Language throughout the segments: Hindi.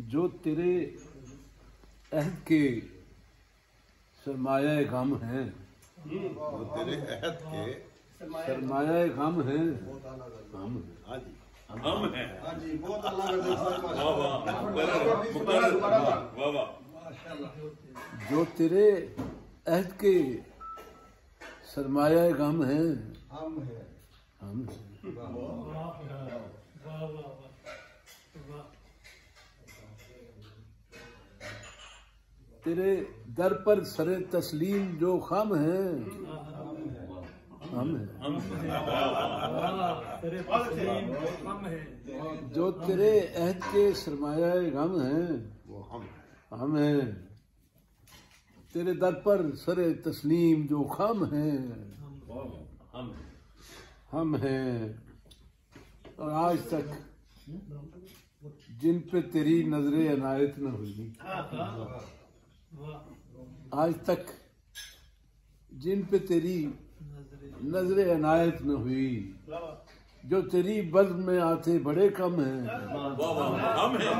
जो तेरे अहद के सरमाया गम है, जो तेरे अहद के सरमाया गम है, हम हैं। जो तेरे अहद के सरमाया गम है, हम हैं। तेरे दर पर सरे तस्लीम जो खाम है, हम हैं। जो तेरे अहद के सरमाया गम है, वो हम हैं। तेरे दर पर सरे तस्लीम जो खाम है, हम हैं। और आज तक जिन पे तेरी नजरे अनायत न हुई, आज तक जिन पे तेरी नजरे अनायत न हुई, जो तेरी बज़्म में आते बड़े कम हैं, हम हैं।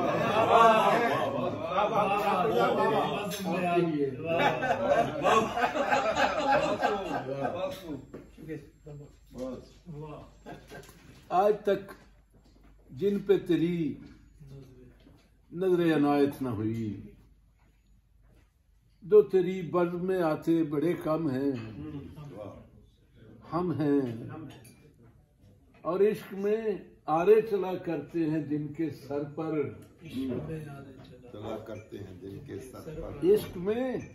आज तक जिन पे तेरी नजरे अनायत न हुई, जो तेरी बज़्म में आते बड़े कम हैं, हम हैं। और इश्क में आरे चला करते हैं जिनके सर पर, चला करते हैं जिनके सर पर, इश्क में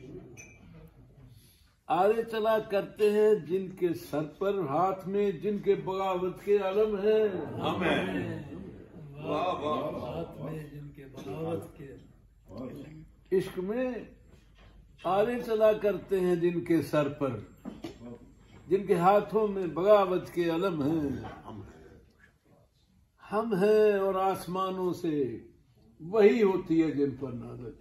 आरे चला करते हैं जिनके सर पर, हाथ में जिनके बगावत के आलम हैं, हम हैं। इश्क में आरे चला करते हैं जिनके सर पर, जिनके हाथों में बगावत के अलम हैं, हम हैं। और आसमानों से वही होती है जिन पर नाज़िल,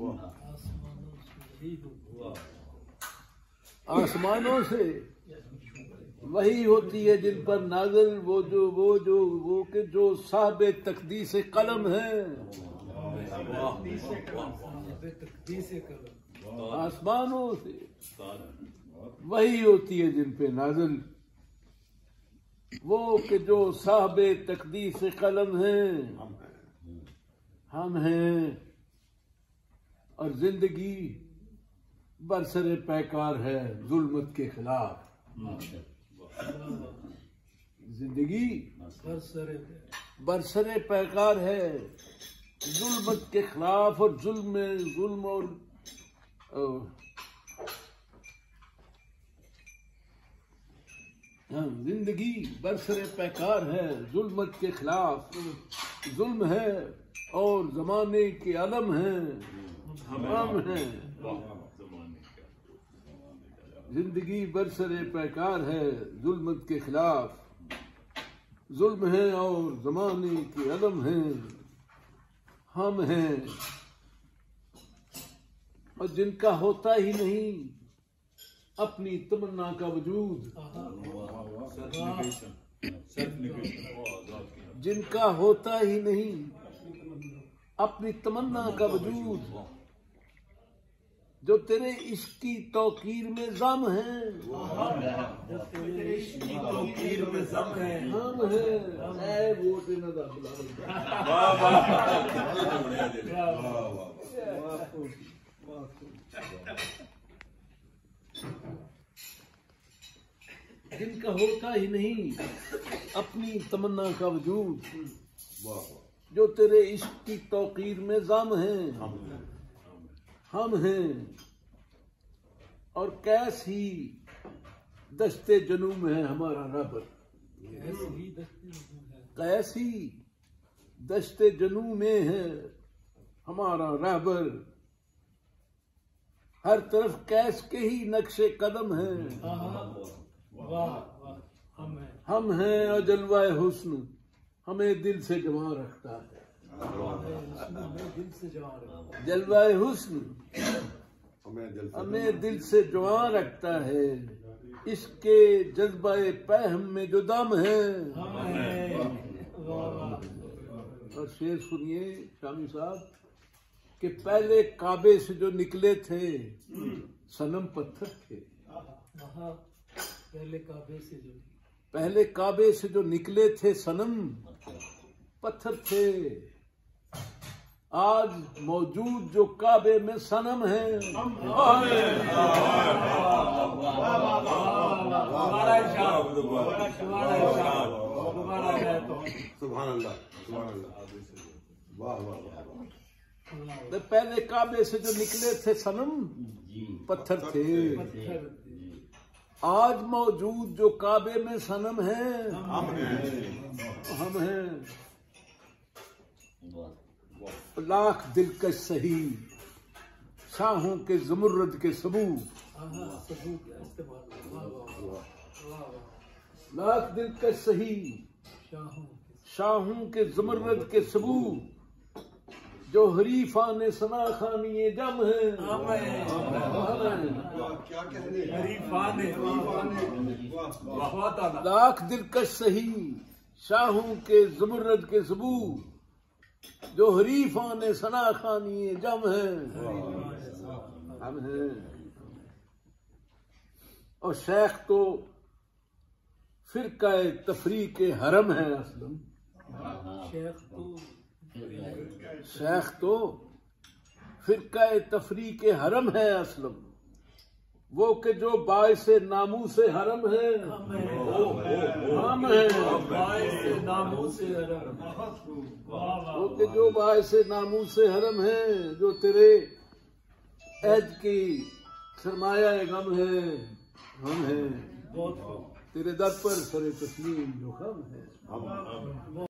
आसमानों से वही होती है जिन पर नाज़िल, वो के जो साहबे तक़दीस कलम है, आसमानों से वही होती है जिन पे नाज़िल, वो के जो साहबे तक़दीस कलम हैं, हम हैं। और जिंदगी बरसरे पैकार है जुल्मत के खिलाफ, जिंदगी बरसरे पैकार है जुल्मत के खिलाफ। और जुल्म और जिंदगी बरसरे पैकार है जुल्मत के खिलाफ, जुल्म है और जमाने के अलम हैं, हम हैं। जिंदगी बरसरे पैकार है जुल्मत के खिलाफ, जुल्म है और जमाने के अलम हैं, हम हैं। और जिनका होता ही नहीं अपनी तमन्ना का वजूद, जिनका होता ही नहीं अपनी तमन्ना का वजूद, जो तेरे इश्क की तौकीर में ज़म है, हम हैं। वोट जिनका होता ही नहीं अपनी तमन्ना का वजूद, जो तेरे इश्क की तौकीर में ज़म है, हम हैं। और कैसी दस्ते जनू में है हमारा रबर, कैसी दस्ते जनू में है हमारा रहबर, हर तरफ कैस के ही नक्शे कदम है, हम हैं। और जलवाए हुस्न हमें दिल से जवां रखता है, जलवाए हुस्न हमें दिल से जवां रखता है, इसके जज्बाए पहम में जो दम है। और शेर सुनिए शामी साहब। कि पहले काबे से जो निकले थे सनम पत्थर थे। पहले काबे से जो निकले थे सनम पत्थर थे। आज मौजूद जो काबे में सनम है पहले काबे से जो निकले थे सनम पत्थर थे। आज मौजूद जो काबे में सनम है हम हैं। लाख दिलकश सही शाहों के ज़मुर्रद के सबू। लाख दिलकश सही शाहों के ज़मुर्रद के सबू जो हरीफाने सना खानी जम है। लाख दिलकश सही शाहों के ज़मुर्रद के सबू जो हरीफाने सना खानी जम है हम हैं। और शेख तो फिरका तफरीक हरम है असलम। शेख तो फिरका तफरीक हरम है असलम। वो के जो बाइसे नामू से हरम है हम हैं। वो के जो बाइसे नामू से हरम है जो तेरे ऐद की सरमाया गम है हम हैं। तेरे दर पर सरे तस्लीम जो खम है।